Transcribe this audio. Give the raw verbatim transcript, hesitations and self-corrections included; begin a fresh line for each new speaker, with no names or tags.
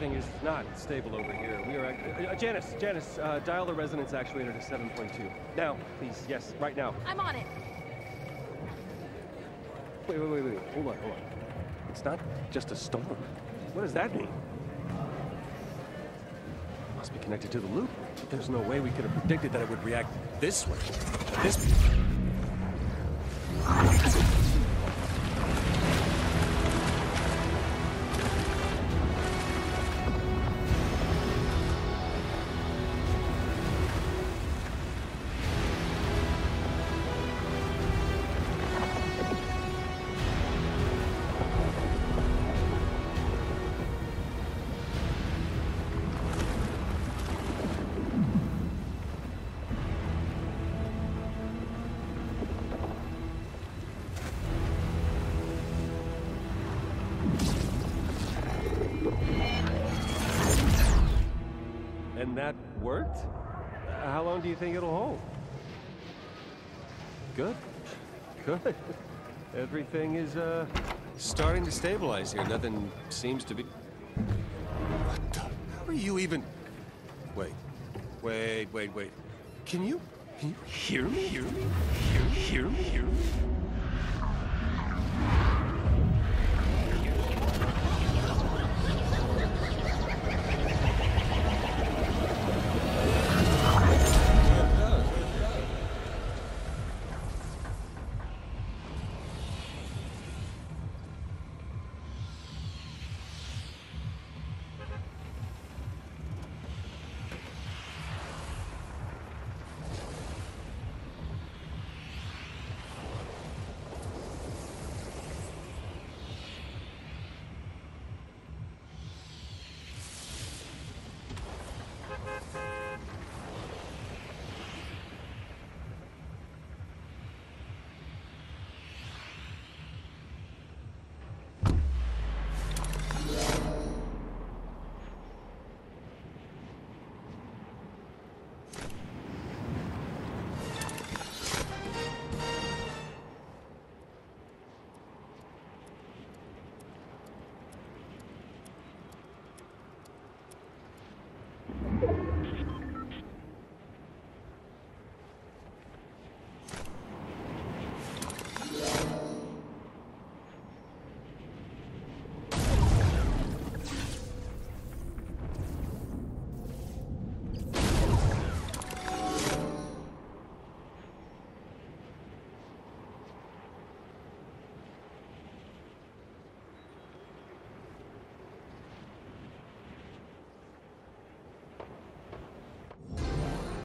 everything is not stable over here. We are... Uh, uh, Janice, Janice, uh, dial the resonance actuator to seven point two. Now, please, yes, right now.
I'm on it.
Wait, wait, wait, wait, hold on, hold on. It's not just a storm. What does that mean? Must be connected to the loop. There's no way we could have predicted that it would react this way. This... And that worked? Uh, how long do you think it'll hold? Good. Good. Everything is, uh, starting to stabilize here. Nothing seems to be... What the... How are you even... Wait. Wait, wait, wait. Can you... Can you hear me? Hear me? Hear me? Hear me? Hear me?